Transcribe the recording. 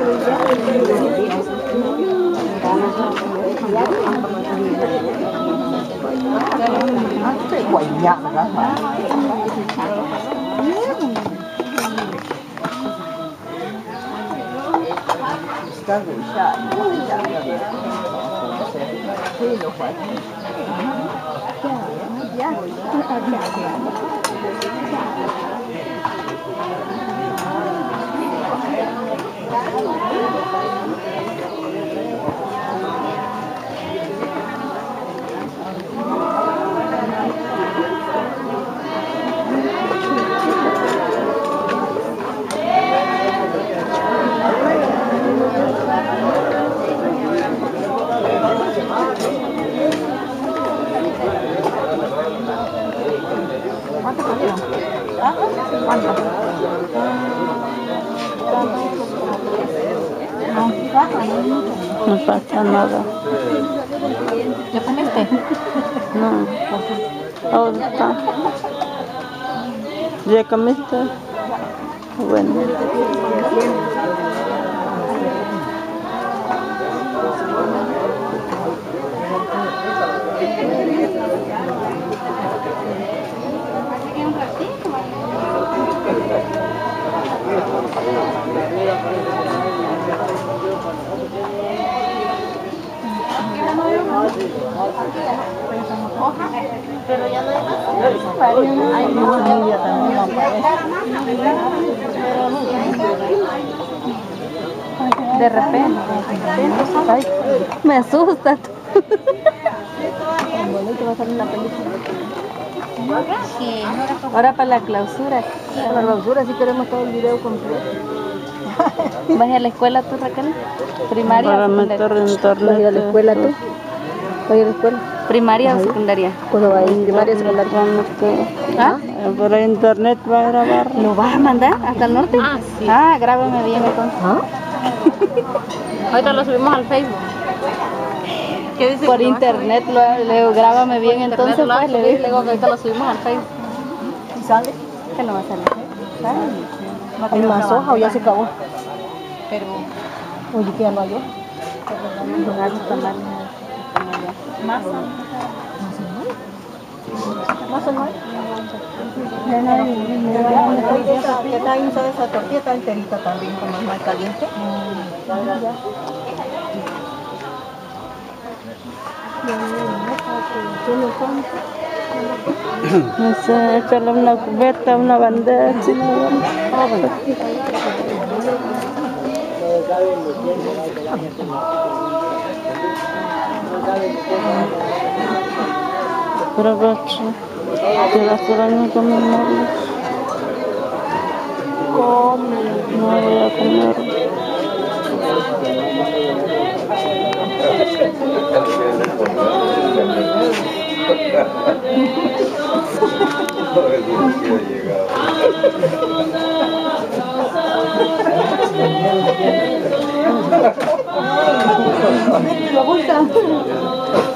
quậy nhạc đó hả? Các người sợ thì nó phải No pasa nada. ¿Ya comiste? No. Ahorita. ¿Ya comiste? Bueno. Pero ya no hay más. De repente. Ay, me asusta. Ahora para la clausura. para la clausura si queremos todo el video completo. ¿Vas a la escuela tú, Raquel? ¿Primaria Para o meter secundaria? internet. ¿Vas a ir a la escuela tú? ¿Vas a ir a la escuela? ¿Primaria o secundaria? ¿Cuándo vas a ir? ¿Primaria, secundaria? ¿Ah? Por internet va a grabar. ¿Lo vas a mandar hasta el norte? Ah, sí. Ah, grábame bien entonces. ¿Ah? Ahorita lo subimos al Facebook. ¿Qué dice? Por internet, le grábame bien entonces, pues le digo que ahorita lo subimos al Facebook. ¿Y sale? ¿Qué no va a salir? ¿Hay más hoja o ya se acabó? Pero... Oye, ¿qué no hay yo? Masa. ¿Más o menos? ¿Qué tal de esa tortilla? Está enterita también, como es más caliente. No sé, échale una cubeta, una bandeja. ¿Sí? Pero gacho, te vas por año con mi móvil. No voy a comer. ¿Te gusta?